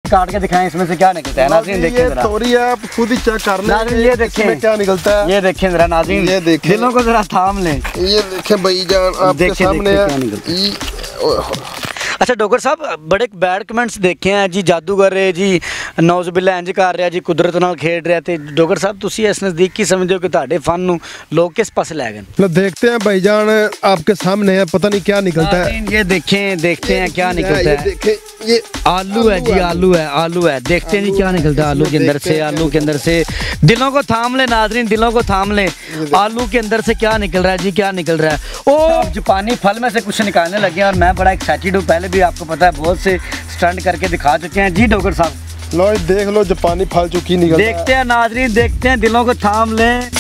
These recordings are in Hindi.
काट के दिखाएं इसमें से क्या निकलता है। नाज़रीन देखिए जरा, तोरी है, आप खुद ही चेक कर लें। ये देखें क्या निकलता है, ये देखें जरा नाज़रीन, ये देखें, दिलों को जरा थाम लें। ये देखें भाई जान आपके सामने है। अच्छा डॉक्टर साहब, बड़े बैड कमेंट्स देखे हैं जी, जादूगर है जी, नौज़बिल्ला इंज कर रहा जी, कुदरत नाल खेड रहा थे। डॉक्टर साहब तुसी इस नज़दीकी समझते हो कि ਤੁਹਾਡੇ फन ਨੂੰ लोग किस पास लै गए? मतलब देखते हैं भाईजान आपके सामने है, पता नहीं क्या निकलता है। ये देखें, देखते हैं क्या निकलता है। देखें ये आलू है जी, आलू है, आलू है, देखते हैं जी क्या निकलता है आलू के अंदर से। आलू के अंदर से दिलों को थाम ले नाज़रीन, दिलों को थाम ले। आलू के अंदर से क्या निकल रहा है जी, क्या निकल रहा है? ओ जापानी फल में से कुछ निकालने लगे हैं और मैं बड़ा एक्साइटेड हूँ। पहले भी आपको पता है बहुत से स्टंट करके दिखा चुके हैं जी डॉक्टर साहब। लो देख लो जापानी फल चुकी निकल, देखते हैं नाज़रीन, देखते हैं, दिलों को थाम लें।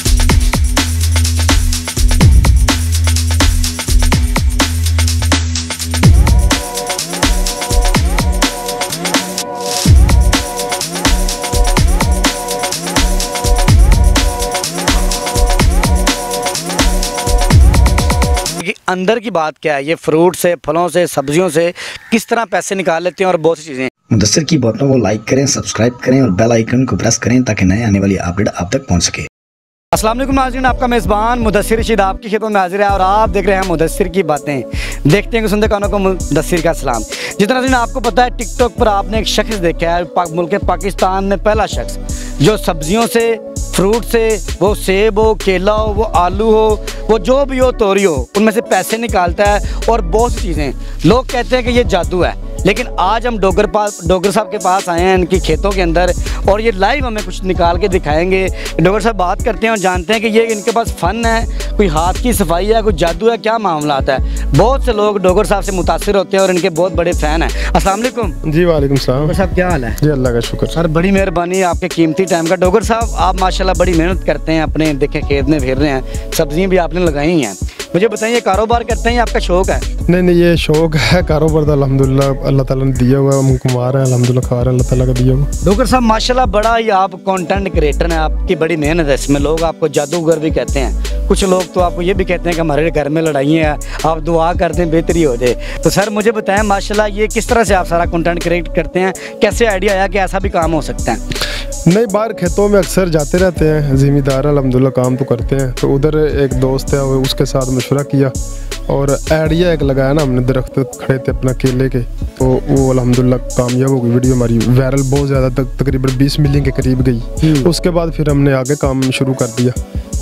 अंदर की बात क्या है, ये फ्रूट से, फलों से, सब्जियों से किस तरह पैसे निकाल लेते हैं और बहुत सी चीज़ें। मुदस्सिर की बातों को लाइक करें, सब्सक्राइब करें और बेल आइकन को प्रेस करें ताकि नए आने वाली अपडेट आप तक पहुंच सके। अस्सलाम वालेकुम नाज़रीन, आपका मेज़बान मुदस्सिर रशीद आपकी खिदमत में हाजिर है और आप देख रहे हैं मुदस्सिर की बातें। देखते हैं कि सुनते कानों को मुदस्सिर का सलाम। जितना नाज़रीन आपको पता है टिकटॉक पर आपने एक शख्स देखा है, मुल्क पाकिस्तान में पहला शख्स जो सब्जियों से, फ्रूट से, वो सेब हो, केला हो, वो आलू हो, वो जो भी हो, तोरी हो, उनमें से पैसे निकालता है और बहुत सी चीज़ें। लोग कहते हैं कि ये जादू है, लेकिन आज हम डॉक्टर साहब के पास आए हैं इनकी खेतों के अंदर और ये लाइव हमें कुछ निकाल के दिखाएंगे। डॉक्टर साहब बात करते हैं और जानते हैं कि ये इनके पास फ़न है, कोई हाथ की सफाई है, कोई जादू है, क्या मामला आता है। बहुत से लोग डॉक्टर साहब से मुतासिर होते हैं और इनके बहुत बड़े फ़ैन हैं। अस्सलाम वालेकुम। जी वालेकुम सलाम। डॉक्टर साहब क्या हाल है? जी अल्लाह का शुक्र। सर बड़ी मेहरबानी आपके कीमती टाइम का। डॉक्टर साहब आप माशाल्लाह बड़ी मेहनत करते हैं, अपने देखें खेत में फिर रहे हैं, सब्जियाँ भी आपने लगाई हैं। मुझे बताइए कारोबार करते हैं या आपका शौक है? नहीं ये शौक है, कारोबार तो अल्हम्दुलिल्लाह अल्लाह ताला ने दिया हुआ है, हम कुमार हैं अल्हम्दुलिल्लाह, खा रहे हैं, अल्लाह ताला का दिया हुआ। डॉक्टर साहब माशाल्लाह बड़ा ही आप कंटेंट क्रिएटर हैं, आपकी बड़ी मेहनत है इसमें। लोग आपको जादूगर भी कहते हैं, कुछ लोग तो आपको ये भी कहते हैं कि हमारे घर में लड़ाई है, आप दुआ करते हैं बेहतरी हो जाए। तो सर मुझे बताएं माशाल्लाह ये किस तरह से आप सारा कंटेंट क्रिएट करते हैं, कैसे आइडिया आया कि ऐसा भी काम हो सकता है? नहीं बाहर खेतों में अक्सर जाते रहते हैं, ज़िम्मेदार अल्हम्दुलिल्लाह काम तो करते हैं। तो उधर एक दोस्त है, उसके साथ मशवरा किया और आइडिया एक लगाया ना हमने, दरख्त खड़े थे अपना केले के, तो वो अल्हम्दुलिल्लाह कामयाब हो गई। वीडियो हमारी वायरल बहुत ज़्यादा तकरीबन 20 मिलियन के करीब गई। उसके बाद फिर हमने आगे काम शुरू कर दिया।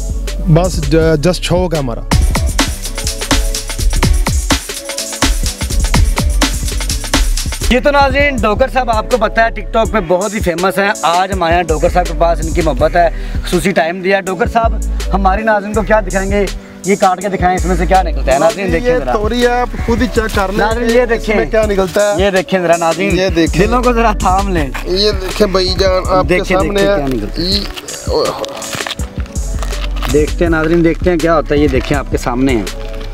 बस जस्ट शौक है हमारा। ये तो नाज़रीन डॉक्टर साहब आपको पता है टिकटॉक पे बहुत ही फेमस हैं। आज हम आए हैं डॉक्टर साहब के पास, इनकी मोहब्बत है, खुसूसी टाइम दिया। डॉक्टर साहब हमारी नाज़रीन को क्या दिखाएंगे, ये काट के दिखाएं इसमें से क्या निकलता है। नाज़रीन देखिए जरा, तोरी है, आप खुद ही चेक कर लें। नाज़रीन ये देखें क्या निकलता है, ये देखें जरा नाज़रीन, ये देखें, दिलों को जरा थाम लें। ये देखें भाई जान आपके सामने है। देखते हैं नाज़रीन, देखते हैं क्या होता है। ये देखें आपके सामने है,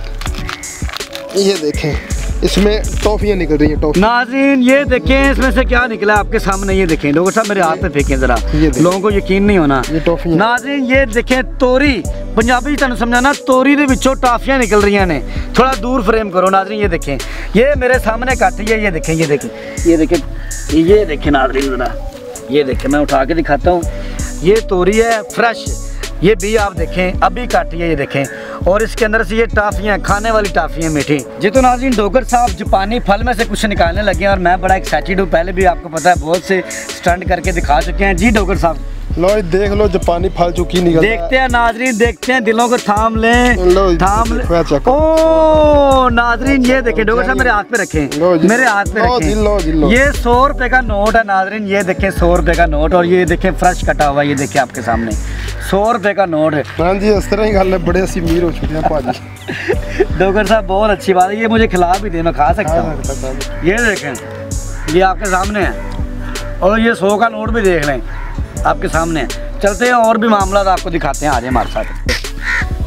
ये देखें इसमें टॉफियाँ निकल रही हैं। टॉफी नाज़रीन ये देखें इसमें से क्या निकला आपके सामने। ये देखें डॉक्टर साहब मेरे हाथ पे फेंकें जरा, लोगों को यकीन नहीं होना। ये टॉफियाँ नाज़रीन ये देखें तोरी, पंजाबी तुहानू समझाना, तोरी दे विचों टॉफियाँ निकल रही ने। थोड़ा दूर फ्रेम करो नाज़रीन, ये देखें, ये मेरे सामने कट ही है। ये देखें, ये देखें, ये देखें, ये देखें नाज़रीन जरा, ये देखें, मैं उठा के दिखाता हूँ। ये तोरी है फ्रेश, ये भी आप देखें अभी काटी है, ये देखें, और इसके अंदर से ये टाफियाँ, खाने वाली टाफियाँ मीठी। जी तो नाज़रीन डॉक्टर साहब जापानी फल में से कुछ निकालने लगे हैं और मैं बड़ा एक्साइटेड हूँ। पहले भी आपको पता है बहुत से स्टंट करके दिखा चुके हैं जी डॉक्टर साहब। लो देख लो जापानी फल चुकी निकल, देखते हैं नाज़रीन, देखते हैं, दिलों को थाम लें, थाम लें। ओ नाज़रीन ये देखें डॉक्टर साहब मेरे हाथ पे रखें, मेरे हाथ पे रखें। ये 100 रुपए का नोट है नाज़रीन, ये देखें 100 रुपए का नोट, और ये देखें फ्रेश कटा हुआ, ये देखें आपके सामने 100 रुपए का नोट है। हाँ जी इस तरह ही गल है, बड़े असी अमीर हो चुके हैं भाजी। डॉक्टर साहब बहुत अच्छी बात है, ये मुझे खिला भी दे, मैं खा सकता हूँ। ये देखें ये आपके सामने है, और ये 100 का नोट भी देख लें आपके सामने है। चलते हैं और भी मामला आपको दिखाते हैं, आ जाए हमारे साथ।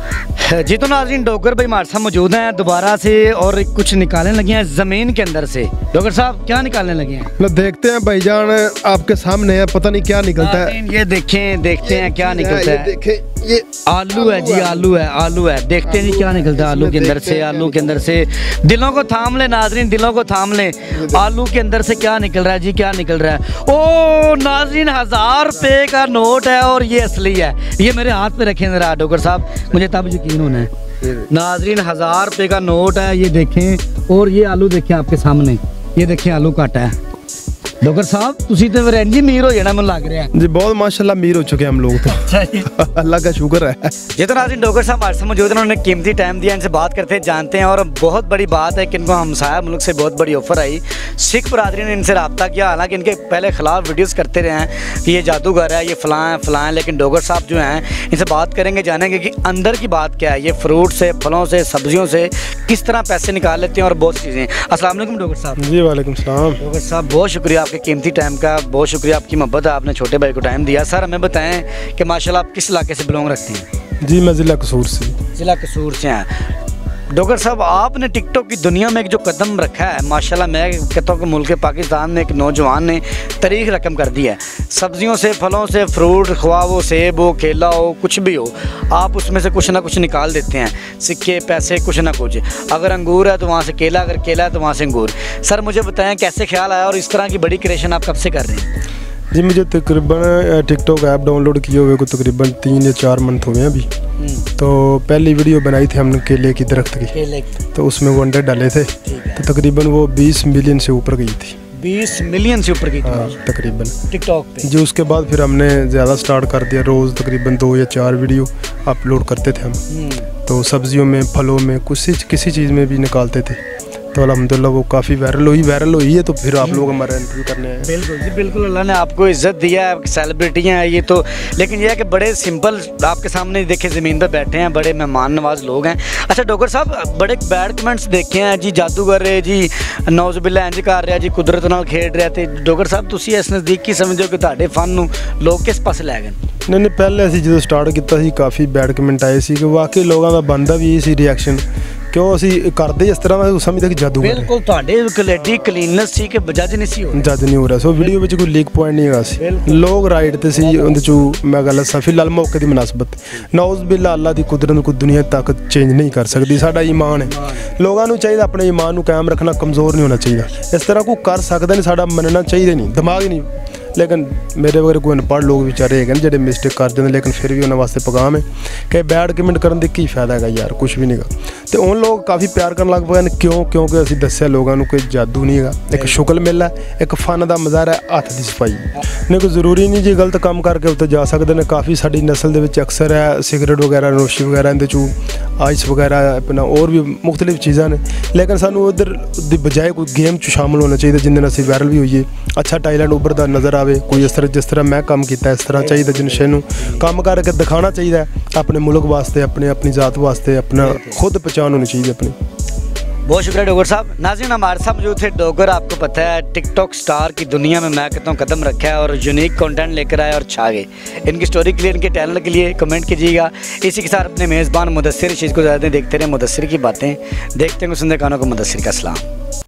जी तो नाज़रीन डोगर भाई हमारे साथ मौजूद हैं दोबारा से और कुछ निकालने लगे हैं ज़मीन के अंदर से। डोगर साहब क्या निकालने लगे हैं? लो देखते हैं भाईजान, आपके सामने है, पता नहीं क्या निकलता है। ये देखें, देखते हैं क्या निकलता है। देखें ये आलू है जी, आलू है। देखते हैं जी क्या निकलता है आलू के अंदर से। आलू के अंदर से दिलों को थाम ले नाज़रीन, दिलों को थाम ले। आलू के अंदर से क्या निकल रहा है जी, क्या निकल रहा है? ओ नाज़रीन 1000 रुपये का नोट है और ये असली है। ये मेरे हाथ पे रखें ज़रा डोगर साहब, मुझे तब यकीन होना है। नाज़रीन 1000 रुपये का नोट है, ये देखें। और ये आलू देखें आपके सामने, ये देखें आलू काटा है। डोगर साहब तुसी तो फिर इंजी मीर हो जाना मन लग रहा है जी, बहुत माशाल्लाह मीर हो चुके हैं हम लोग तो। अल्लाह का शुक्र है। ये तो नाज़रीन डोगर साहब हमारे साथ मौजूद हैं, उन्होंने कीमती टाइम दिया, इनसे बात करते हैं, जानते हैं। और बहुत बड़ी बात है कि इनको हमसाया मुल्क से बहुत बड़ी ऑफर आई। सिख बरादरी ने इनसे रब्ता किया, हालांकि इनके पहले खिलाफ वीडियोस करते रहे हैं कि ये जादूगर है, ये फ़लाँ है, लेकिन डोगर साहब जो हैं इनसे बात करेंगे, जानेंगे कि अंदर की बात क्या है। ये फ्रूट से, फलों से, सब्जियों से किस तरह पैसे निकाल लेते हैं और बहुत चीज़ें। अस्सलाम वालेकुम डोगर साहब। जी वालेकुम सलाम। डोगर साहब बहुत शुक्रिया आपके कीमती टाइम का, बहुत शुक्रिया आपकी मोहब्बत है, आपने छोटे भाई को टाइम दिया। सर हमें बताएं कि माशाल्लाह आप किस इलाके से बिलोंग रखते हैं? जी मैं ज़िला कसूर से। ज़िला कसूर से हैं। डोगर साहब आपने टिकटॉक की दुनिया में एक जो कदम रखा है, माशाल्लाह मैं कहता हूँ कि मुल्क पाकिस्तान में एक नौजवान ने तारीख रकम कर दी है। सब्जियों से, फलों से, फ्रूट खुआ वो सेब हो, केला हो, कुछ भी हो, आप उसमें से कुछ ना कुछ निकाल देते हैं, सिक्के पैसे कुछ ना कुछ। अगर अंगूर है तो वहाँ से केला, अगर केला है तो वहाँ से अंगूर। सर मुझे बताएं कैसे ख्याल आया और इस तरह की बड़ी क्रिएशन आप कब से कर रहे हैं? जी मुझे तकरीबन टिकटॉक ऐप डाउनलोड किए हुए को तकरीबन 3 या 4 मंथ हो गए अभी। तो पहली वीडियो बनाई थी हमने केले की दरख्त की, तो उसमें वो अंडे डाले थे, तो तकरीबन वो 20 मिलियन से ऊपर गई थी। 20 मिलियन से ऊपर की थी? हाँ तकरीबन टिकटॉक पे। जी उसके बाद फिर हमने ज़्यादा स्टार्ट कर दिया, रोज़ तकरीबन 2 या 4 वीडियो अपलोड करते थे हम। तो सब्जियों में, फलों में, किसी चीज़ में भी निकालते थे। तो अल्हम्दुलिल्लाह वो काफ़ी वायरल हुई है, तो फिर आप लोग हमारा इंटरव्यू करने आए। बिल्कुल जी बिल्कुल, अल्लाह ने आपको इज़्ज़त दिया है, सेलिब्रिटी हैं ये तो। लेकिन ये है कि बड़े सिंपल आपके सामने देखे ज़मीन पर बैठे हैं, बड़े मेहमान नवाज लोग हैं। अच्छा डोगर साहब बड़े बैड कमेंट्स देखे हैं जी, जादूगर है जी, नौज़बिल्ला इंज कर रहा जी, कुदरत नाल खेड रहा। तो डोगर साहब तुसी इस नज़दीकी समझते हो कि तुहाडे फन नूं लोग किस पासे लै गए? नहीं पहले असीं जो स्टार्ट किया सी काफ़ी बैड कमेंट आए सी कि वाकई लोगों का बनता भी सी रिएक्शन, क्यों असीं करदे इस तरह मैं समझदा कि जादूगर बिल्कुल तुहाडे क्लैरिटी क्लीननेस सी कि जज नहीं सी हो, जज नहीं हो रहा। सो वीडियो में कोई लीक पॉइंट नहीं है सी, लोग राइट ते सी उहदे चों मैं गल दस्सां फिलहाल मौके दी मुनासबत नौज़ बिल्ला अल्लाह दी कुदरत को दुनिया ताकत चेंज नहीं कर सकती। साडा ईमान है, लोगों को चाहिए अपने ईमान को कायम रखना, कमज़ोर नहीं होना चाहिए। इस तरह को कर सकदा नहीं, साडा मनना चाहिए नहीं, दिमाग ही नहीं। लेकिन मेरे वगैरह कोई अनपढ़ लोग बेचारे है जो मिस्टेक कर देते, लेकिन फिर भी उन्होंने वास्ते पैगाम है कि बैड कमेंट करने का की फायदा है यार, कुछ भी नहीं गा। तो उन लोग काफ़ी प्यार करने लग पे, क्यों? क्योंकि असीं दस्सिया लोगों को कोई जादू नहीं है, एक शुक्ल मेला है, एक फन का मज़ारा है, हत्थ की सफाई नहीं। कोई जरूरी नहीं जी गलत काम करके उत्ते जा सकते हैं। काफ़ी साड़ी नस्ल के अक्सर है सिगरेट वगैरह, नोशी वगैरह, इहदे चों आइस वगैरह, अपना और भी मुख्तलिफ चीज़ां ने। लेकिन सानू उधर दी बजाय कोई गेम च शामिल होना चाहिए जिंदे नाल असीं वायरल भी होइए, अच्छा टैलेंट उभरदा नज़र आवे। कोई जिस तरह मैं काम किया इस तरह चाहिए जिनशे नूं काम करके दिखाना चाहिए अपने मुल्क वास्ते, अपनी ज़ात वास्ते, अपना खुद पहचान होनी चाहिए अपनी। बहुत शुक्रिया डोगर साहब। नाज़रीन हमारे साथ मौजूद थे डोगर, आपको पता है टिकटॉक स्टार की दुनिया में मैं कहता हूँ कदम रखा है और यूनिक कंटेंट लेकर आए और छा गए। इनकी स्टोरी के लिए, इनके टैलेंट के लिए कमेंट कीजिएगा। इसी के साथ अपने मेज़बान मुदस्सिर चीज़ को ज़्यादा देखते रहे मुदस्सिर की बातें, देखते हैं सुनते कानों को मुदस्सिर का सलाम।